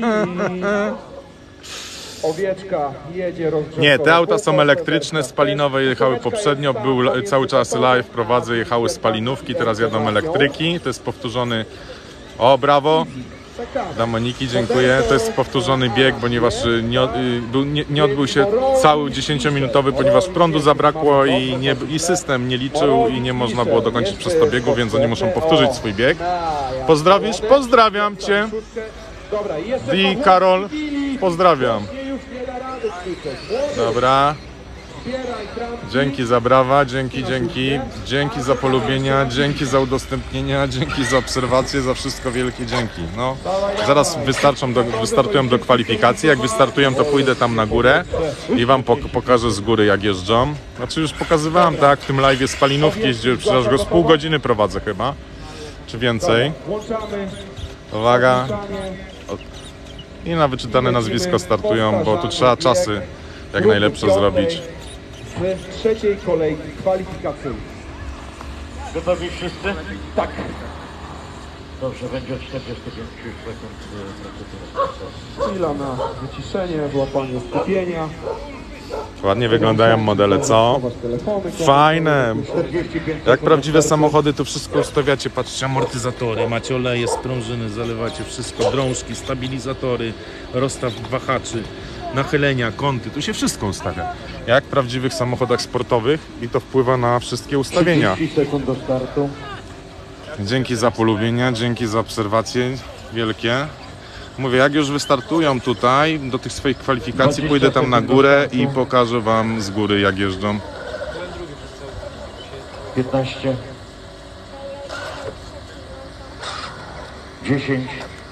I Owieczka jedzie rozgrzewkowo. Nie, te auta są elektryczne, spalinowe jechały poprzednio, był la- cały czas live, prowadzę, jechały spalinówki, teraz jadą elektryki, to jest powtórzony, o brawo, dla Moniki dziękuję, to jest powtórzony bieg, ponieważ y, nie, od- y, był, nie, nie odbył się cały dziesięciominutowy, ponieważ prądu zabrakło i, nie, i system nie liczył i nie można było dokończyć przez to biegu, więc oni muszą powtórzyć swój bieg. Pozdrowisz? Pozdrawiam Cię Dobra, i jeszcze i Pawłowski Karol, Filip. pozdrawiam. Nie, już nie da rady krzyczeć. Młody, Dobra. zbieraj kramki. Dzięki za brawa, dzięki, dzięki, dzięki za polubienia, dzięki za udostępnienia, dzięki za obserwacje, za wszystko wielkie dzięki. No, zaraz wystarczą do, wystartują do kwalifikacji, jak wystartują to pójdę tam na górę i wam pok pokażę z góry jak jeżdżą. Znaczy już pokazywałem tak, w tym live'ie spalinówki jeździły, przecież go z pół godziny prowadzę chyba, czy więcej. Włączamy. Uwaga, włączanie. i na wyczytane nazwisko startują, bo tu trzeba czasy jak najlepsze zrobić. Z trzeciej kolejki kwalifikacyjnej. Gotowi wszyscy? Tak. Dobrze, będzie od czterdziestu pięciu sekund y, procedura. Chwila na wyciszenie, złapanie skupienia. Ładnie wyglądają modele, co? Chować telefony, Fajne. czterdzieści pięć Jak sekund. prawdziwe samochody, to wszystko ustawiacie, patrzcie, amortyzatory, macie oleje, sprężyny, zalewacie wszystko, drążki, stabilizatory, rozstaw wahaczy, nachylenia, kąty, tu się wszystko ustawia. Jak w prawdziwych samochodach sportowych i to wpływa na wszystkie ustawienia. trzydzieści sekund do startu. Dzięki za polubienia, dzięki za obserwacje wielkie. Mówię, jak już wystartują tutaj do tych swoich kwalifikacji, pójdę tam na górę i pokażę wam z góry, jak jeżdżą. piętnaście. dziesięć.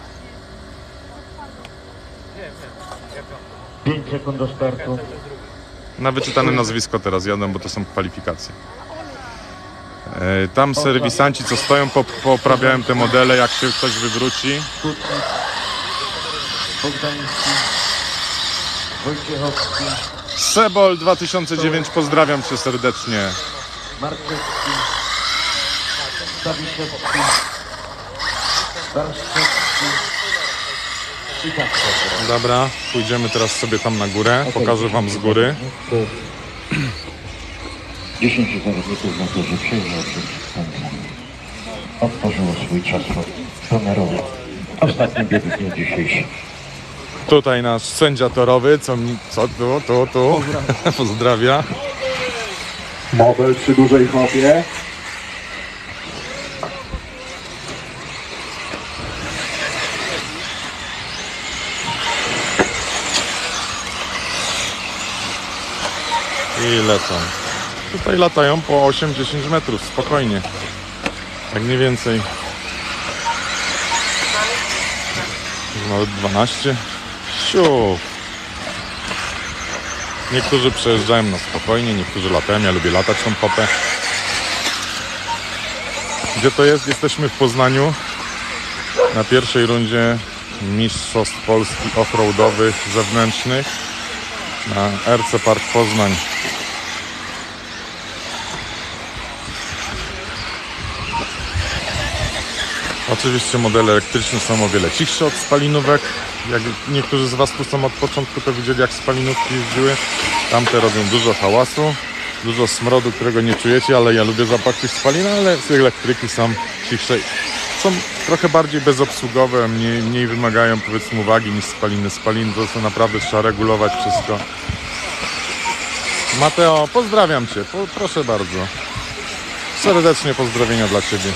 pięć sekund do startu. Na wyczytane nazwisko teraz jadę, bo to są kwalifikacje. E, Tam serwisanci, co stoją, pop- poprawiałem te modele, jak się ktoś wywróci. Kutnik. Bogdański. Wojciechowski. Sebol dwa tysiące dziewięć, pozdrawiam cię serdecznie. Marczewski. Stawiszewski. Barszczewski. I tak sobie. Dobra, pójdziemy teraz sobie tam na górę, pokażę wam z góry. dziesięciu zawodników na torze przejęło przed centrum. Otworzyło swój czas pomiarowy. Ostatni bieg w dniu dzisiejszym. Tutaj nasz sędzia torowy, co, mi- co tu, tu, tu, pozdrawia. Model przy dużej hopie. I lecą. Tutaj latają po osiem dziesięć metrów, spokojnie. Jak nie więcej. Nawet dwanaście. Siu. Niektórzy przejeżdżają na spokojnie, niektórzy latają. Ja lubię latać tą popę. Gdzie to jest? Jesteśmy w Poznaniu. Na pierwszej rundzie Mistrzostw Polski offroadowych zewnętrznych na R C Park Poznań. Oczywiście modele elektryczne są o wiele cichsze od spalinówek. Jak niektórzy z Was tu są od początku, to widzieli, jak spalinówki jeździły. Tamte robią dużo hałasu, dużo smrodu, którego nie czujecie, ale ja lubię zapach tych spalin, ale te elektryki są cichsze. Są trochę bardziej bezobsługowe, mniej, mniej wymagają, powiedzmy, uwagi niż spaliny. Spaliny to są naprawdę, trzeba regulować wszystko. Mateo, pozdrawiam Cię, po, proszę bardzo. Serdecznie pozdrowienia dla Ciebie.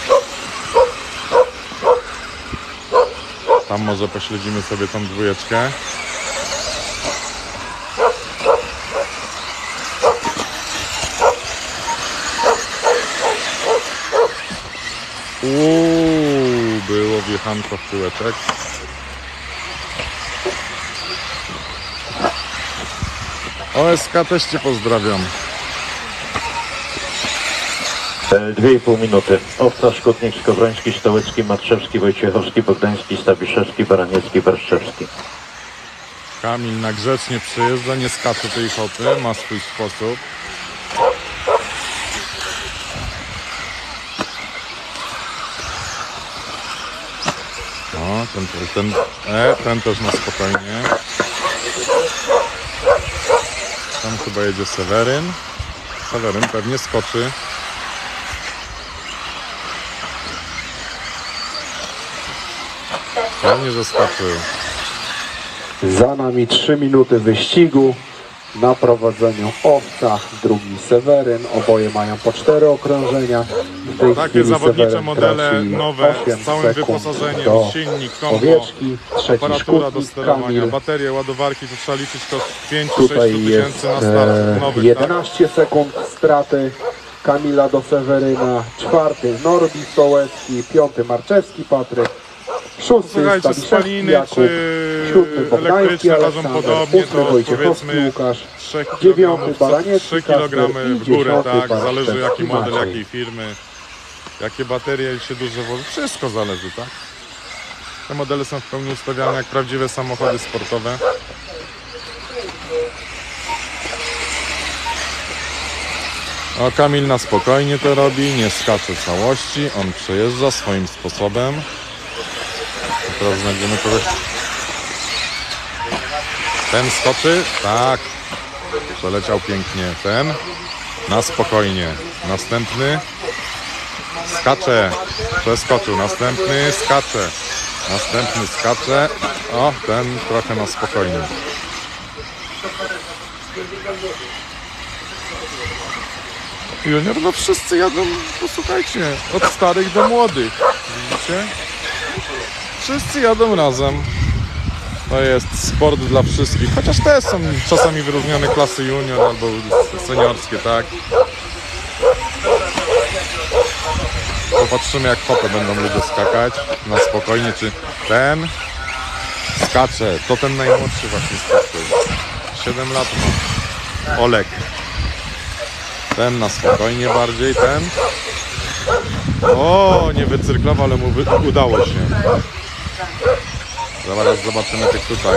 Tam może pośledzimy sobie tą dwójeczkę. Uuu, było wjechanko w tyłeczek. O S K też Cię pozdrawiam. Dwie i pół minuty. Owca, Szkutnik, Skowroński, Stołecki, Marczewski, Wojciechowski, Bogdański, Stabiszewski, Baraniecki, Barszczewski. Kamil na grzecznie przejeżdża, nie skacze tej hopy, ma swój sposób. O, ten, ten, e, ten też na spokojnie. Tam chyba jedzie Seweryn. Seweryn pewnie skoczy. Pewnie, że skoczył. Za nami trzy minuty wyścigu. Na prowadzeniu Owca, drugi Seweryn. Oboje mają po cztery okrążenia. W tej Takie chwili zawodnicze Seweryn modele traci nowe osiem z całym sekund wyposażeniem, do silnik, kombo, Owieczki. Trzeci aparatura do Szkutnik, sterowania, Kamil. baterie, ładowarki, to trzeba liczyć to pięć do sześciu Tutaj jest tysięcy na start e, nowych, tak? jedenaście sekund straty Kamila do Seweryna. Czwarty Norbi Stołecki. Piąty Marczewski Patryk. Szósty Słuchajcie, Stabiszewski spaliny Jakub. czy Siódmy Bogdański elektryczne ważą Aleksander. podobnie, Ósmy to Wojciechowski powiedzmy Łukasz. trzy Dziewiąty Baraniecki trzy kilogramy Kasper i w górę, dziesiąty tak? Zależy jaki Barszczewski model, Maciej. jakiej firmy, jakie baterie się dużo włoży, wszystko zależy, tak? Te modele są w pełni ustawiane jak prawdziwe samochody sportowe. O, Kamil na spokojnie to robi, nie skacze całości, on przejeżdża swoim sposobem. I teraz znajdziemy kogoś. Ten skoczy? Tak. Przeleciał pięknie. Ten na spokojnie. Następny skacze. Przeskoczył. Następny skacze. Następny skacze. O, ten trochę na spokojnie. Junior, no wszyscy jadą, posłuchajcie, od starych do młodych, widzicie? Wszyscy jadą razem. To jest sport dla wszystkich, chociaż też są czasami wyróżnione klasy junior albo seniorskie, tak? Popatrzymy, jak hopę będą ludzie skakać na spokojnie, czy ten skacze, to ten najmłodszy właśnie skacze. siedem lat ma Olek. Ten na spokojnie bardziej, ten. O, nie wycyrklował, ale mu wy udało się. Zaraz zobaczymy tych tutaj.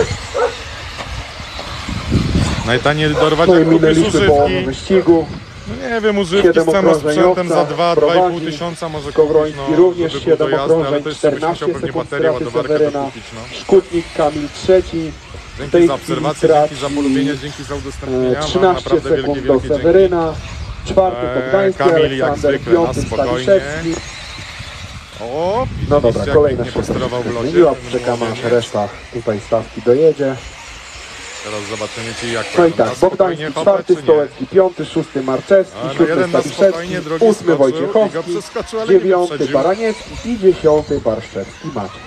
Najtaniej dorwać, No i jak kupisz minęliśmy połowę używki. wyścigu. No nie wiem, używki siedem z całym okrążeń sprzętem za Owca dwa do dwa i pół prowadzi. tysiąca może kupić, Skowroński no, również żeby było siedem dojazdy, ale okrążeń, to jeszcze byś musiał czternaście pewnie sekund baterię, straty ładowarkę Seweryna. dokupić, no. Szkutnik Kamil trzeci. W Dzięki tej za chwili obserwację, dzięki za traci, polubienie, dzięki za e, udostępnienia. Mam trzynaście naprawdę wielkie, sekund do wielkie dzięki. Seweryna. Czwarty Eee, Bogdański, Kamil jak Aleksander, zwykle na piąty spokojnie. Staniszewski. O, No dobra, widzicie, jak kolejna pięknie się posterował w locie. zmieniła. ten Czekamy aż młodzieniec. reszta tutaj stawki dojedzie. Teraz zobaczymy ci, jak No i pojadą na tak, Bogdański spokojnie, czwarty, hopę, czy nie? Stołecki piąty, szósty Marczewski, A, no siódmy jeden na Staniszewski, spokojnie, drugi ósmy skoczył i go Wojciechowski, przeskoczył, ale nie dziewiąty wyprzedził. Baraniecki i dziesiąty Barszczewski Maciej.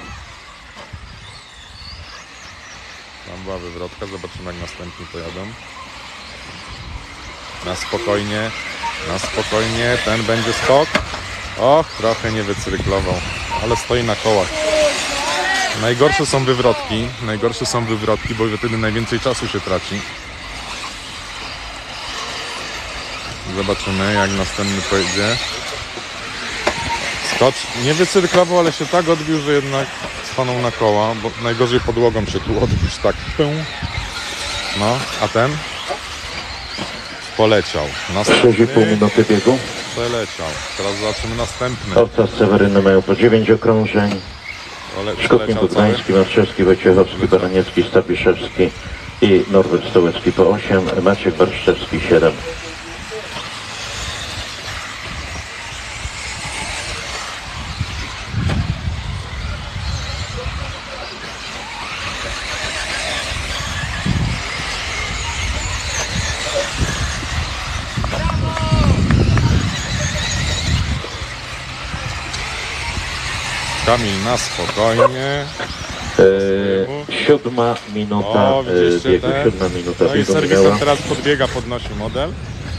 Tam była wywrotka, zobaczymy, jak następni pojadą. Na spokojnie, na spokojnie, ten będzie skok. Och, trochę nie wycyrklował, ale stoi na kołach. Najgorsze są wywrotki, najgorsze są wywrotki, bo wtedy najwięcej czasu się traci. Zobaczymy, jak następny pojedzie. Skocz, nie wycyrklował, ale się tak odbił, że jednak stanął na koła, bo najgorzej podłogą się tu odbić, tak. Pę. No, a ten? Poleciał. sześć i pół Następny minuty biegu. przeleciał. Teraz zobaczymy następny. Owca z Seweryny mają po dziewięć okrążeń. Pole, Szkutnik przeleciał cały. Bogdański, Marczewski, Wojciechowski, Baraniecki, Stabiszewski i Norbert Stołecki po osiem, Maciek Barszczewski siedem. Kamil na spokojnie. E, siódma minuta O, e, widzieliście biegu, te? siódma minuta No i biegu serwisem minęła. teraz podbiega, podnosi model.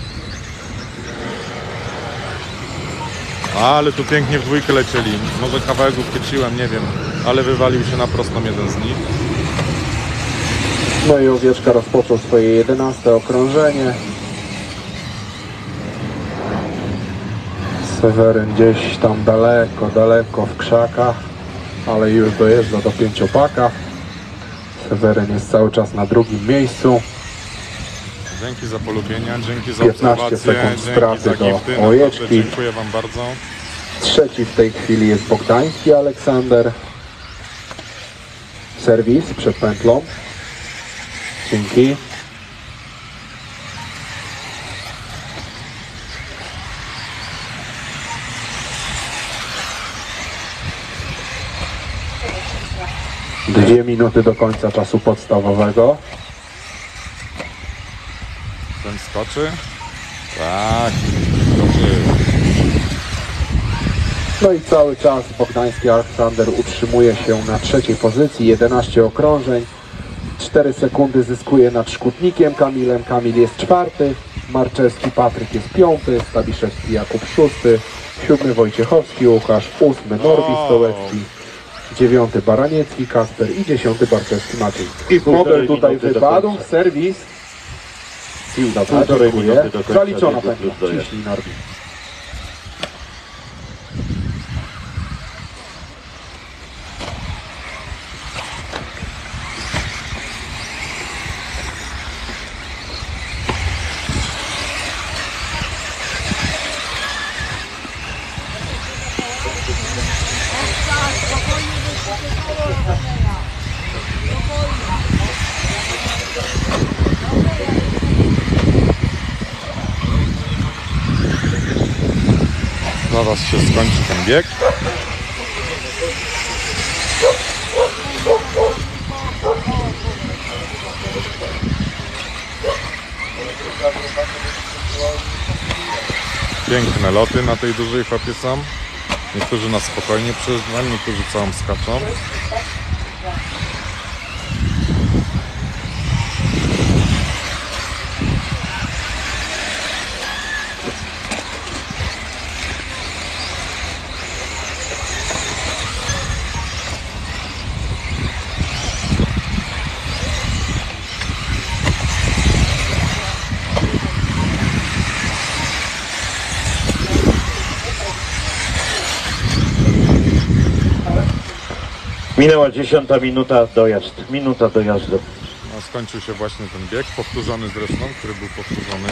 Ale tu pięknie w dwójkę lecieli. Może kawałek uchwyciłem, nie wiem. Ale wywalił się na prostą jeden z nich. No i Owieczka rozpoczął swoje jedenaste okrążenie. Seweryn gdzieś tam daleko, daleko w krzakach, ale już dojeżdża do pięciopaka. Seweryn jest cały czas na drugim miejscu. Dzięki za polubienia, dzięki za piętnaście obserwację, sekund dzięki straty za do gifty. Naprawdę Ojeczki. dziękuję wam bardzo. Trzeci w tej chwili jest Bogdański Aleksander. Serwis przed pętlą. Dzięki. Dwie minuty do końca czasu podstawowego. Ten skoczy. Tak, skoczy. No i cały czas Bogdański Aleksander utrzymuje się na trzeciej pozycji, jedenaście okrążeń, cztery sekundy zyskuje nad Szkutnikiem Kamilem, Kamil jest czwarty, Marczewski Patryk jest piąty, Stabiszewski Jakub szósty, siódmy Wojciechowski Łukasz, ósmy Norbi Stołecki, dziewiąty Baraniecki Kasper i dziesiąty Barczewski Maciej. Model tutaj minuty do wypadł, końca. serwis. Dobra, Półtorej dziękuję. minuty do końca Zaliczona biegu pętla, plus dojazd. ciśnij Norbi. Zaraz się skończy ten bieg. Piękne loty na tej dużej chopie są. Niektórzy na spokojnie przejeżdżają, niektórzy całą skaczą. Minęła dziesiąta minuta, dojazd. Minuta dojazdu. No, skończył się właśnie ten bieg, powtórzony zresztą, który był powtórzony.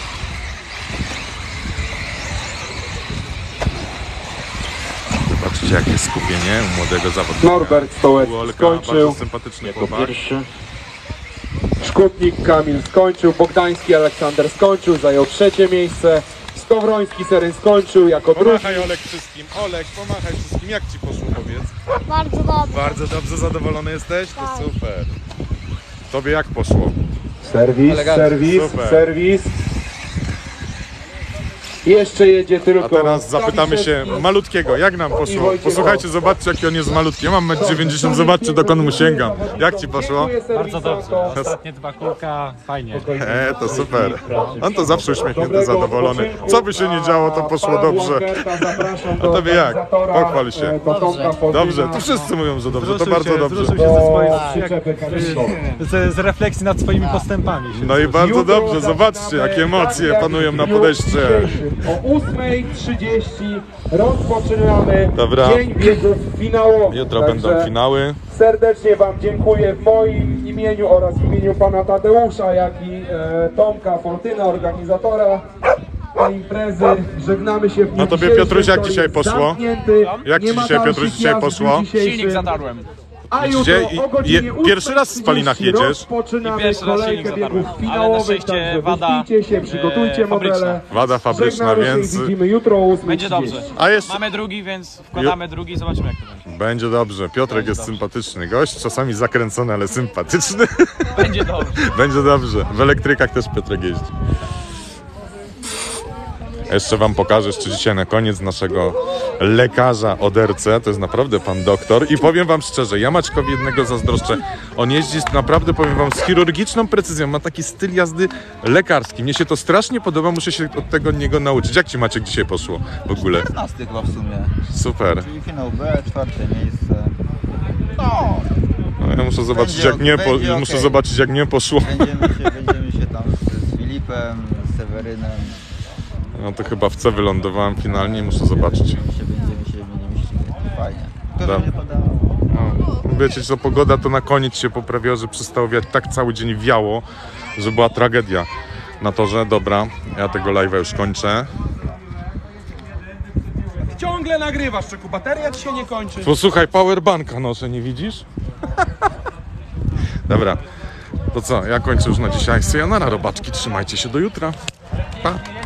Zobaczcie, jakie skupienie u młodego zawodnika. Norbert Stołecki Olka, skończył. bardzo sympatyczny Jako chłopak. pierwszy. Szkutnik Kamil skończył. Bogdański Aleksander skończył, zajął trzecie miejsce. Skowroński Seryn skończył jako drugi. Pomachaj Olek wszystkim. Olek, pomachaj wszystkim. Jak ci poszło, powiedz? Bardzo dobrze. Bardzo dobrze, zadowolony jesteś? To super. Tobie jak poszło? Serwis, serwis, Super. serwis. Jeszcze jedzie tylko... A teraz zapytamy się Stawiszewski. malutkiego, jak nam poszło? Wojciech Posłuchajcie, zobaczcie, jaki on jest malutki. Ja mam metr dziewięćdziesiąt, zobaczcie, dokąd mu sięgam. Jak ci poszło? Dziękuję Bardzo dobrze. serwisantom. Ostatnie dwa kółka fajnie. E, to super. On to zawsze uśmiechnięty, zadowolony. Co by się nie działo, to poszło dobrze. A tobie jak? Pochwal się. Dobrze, to wszyscy mówią, że dobrze, to bardzo dobrze. Wzruszył się ze swoich, z, z refleksji nad swoimi postępami. Się No i bardzo dobrze, zobaczcie, jakie emocje panują na podejście. O ósmej trzydzieści rozpoczynamy Dobra. dzień biegów finałowych. Jutro Także będą finały. serdecznie Wam dziękuję w moim imieniu oraz w imieniu Pana Tadeusza, jak i e, Tomka Fortyna, organizatora tej imprezy. Żegnamy się w dniu No tobie, dzisiejszym, Piotruś, jak który dzisiaj jest poszło? zamknięty. Jak ci Nie ma dzisiaj, dalszych Piotruś, dzisiaj jazd w dniu poszło? dzisiejszym. Silnik zatarłem. A Widzicie? jutro o I- godzinie je- pierwszy raz w Spalinach ósmej trzydzieści jedziesz? Rozpoczynamy I pierwszy raz kolejkę silnik biegów zatarłem. finałowych, Ale na szczęście także wada, wyśpijcie się, przygotujcie e, fabryczna. modele. Wada fabryczna, Żegnamy się i więc widzimy jutro o ósmej Będzie trzydzieści. dobrze. A jeszcze Mamy drugi, więc wkładamy drugi i zobaczymy jak to będzie. będzie dobrze. Piotrek jest sympatyczny gość, czasami zakręcony, ale sympatyczny. Będzie dobrze. Będzie dobrze. W elektrykach też Piotrek jeździ. Jeszcze wam pokażę jeszcze dzisiaj na koniec naszego lekarza od R C. To jest naprawdę pan doktor. I powiem wam szczerze, ja Maćkowi jednego zazdroszczę. On jeździ naprawdę, powiem wam, z chirurgiczną precyzją. Ma taki styl jazdy lekarski. Mnie się to strasznie podoba, muszę się od tego niego nauczyć. Jak ci, Maciek, dzisiaj poszło w ogóle? czternasty chyba w sumie. Super. Czyli finał B, czwarte miejsce. No, No, ja muszę zobaczyć, Będzie jak nie, po, będzie muszę okej. zobaczyć, jak nie poszło. będziemy się, będziemy się tam z, z Filipem, z Sewerynem. No to chyba w C wylądowałem finalnie i muszę zobaczyć. Się będziemy się będziemy ścigać. Fajnie. To Da. będzie padało. No, wiecie co, pogoda to na koniec się poprawiła, że przestało wiać, tak cały dzień wiało, że była tragedia na torze. Dobra, ja tego live'a już kończę. Ciągle nagrywasz, Czeku, bateria ci się nie kończy. Posłuchaj, powerbanka noszę, nie widzisz? Dobra, to co, ja kończę już na dzisiaj. Sayonara, robaczki, trzymajcie się do jutra. Pa!